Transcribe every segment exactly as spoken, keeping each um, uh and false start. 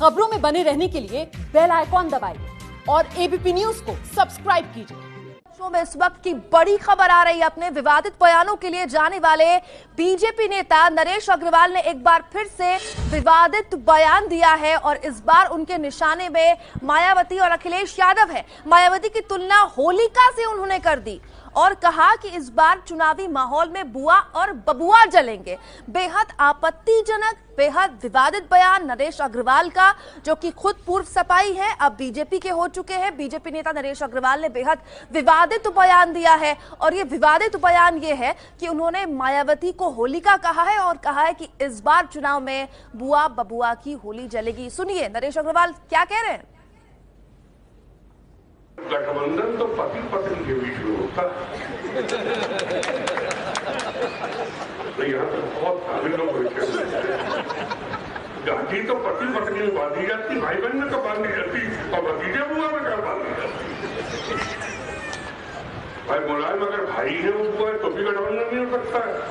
खबरों में बने रहने के लिए बेल आइकॉन दबाइए और एबीपी न्यूज को सब्सक्राइब कीजिए। में इस वक्त की बड़ी खबर आ रही है। अपने विवादित बयानों के लिए जाने वाले बीजेपी नेता नरेश अग्रवाल ने एक बार फिर से विवादित बयान दिया है और इस बार उनके निशाने में मायावती और अखिलेश यादव है। मायावती की तुलना होलिका से उन्होंने कर दी और कहा कि इस बार चुनावी माहौल में बुआ और बबुआ जलेंगे। बेहद आपत्तिजनक, बेहद विवादित बयान नरेश अग्रवाल का, जो कि खुद पूर्व सपाई है, अब बीजेपी के हो चुके हैं। बीजेपी नेता नरेश अग्रवाल ने बेहद विवादित बयान दिया है और ये विवादित बयान ये है कि उन्होंने मायावती को होलिका कहा है और कहा है कि इस बार चुनाव में बुआ बबुआ की होली जलेगी। सुनिए नरेश अग्रवाल क्या कह रहे हैं। गठबंधन तो पति पत्नी के बीच में होता है। यहाँ तो बहुत सारे लोग गांधी तो पति पत्नी में बांधी जाती, भाई बहन में तो बांधी जाती और भतीजे बुआ में क्या बांधी जाती। भाई मुलायम अगर भाई है वो बुआ है तो भी गठबंधन नहीं हो सकता है।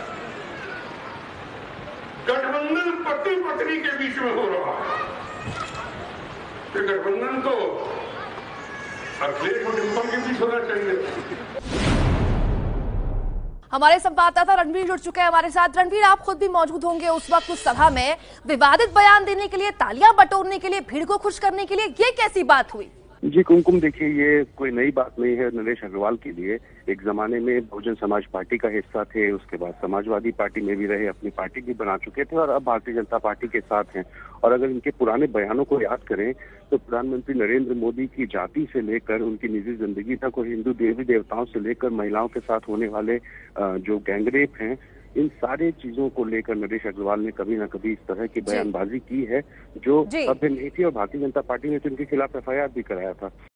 गठबंधन पति पत्नी के बीच में हो रहा है। ये गठबंधन तो अखिलेश और डिंपल के बीच होना चाहिए। हमारे संवाददाता रणवीर जुड़ चुके हैं हमारे साथ। रणवीर, आप खुद भी मौजूद होंगे उस वक्त उस सभा में। विवादित बयान देने के लिए, तालियां बटोरने के लिए, भीड़ को खुश करने के लिए ये कैसी बात हुई? जी कुमकुम, देखिए ये कोई नई बात नहीं है नरेश अग्रवाल के लिए। एक जमाने में बहुजन समाज पार्टी का हिस्सा थे, उसके बाद समाजवादी पार्टी में भी रहे, अपनी पार्टी भी बना चुके थे और अब भारतीय जनता पार्टी के साथ हैं। और अगर इनके पुराने बयानों को याद करें तो प्रधानमंत्री नरेंद्र मोदी की जाति से लेकर उनकी निजी जिंदगी तक और हिंदू देवी देवताओं से लेकर महिलाओं के साथ होने वाले जो गैंगरेप हैं, इन सारे चीजों को लेकर नरेश अग्रवाल ने कभी ना कभी इस तरह की बयानबाजी की है जो सभ्य नहीं थी। और भारतीय जनता पार्टी ने तो इनके खिलाफ एफ आई आर भी कराया था।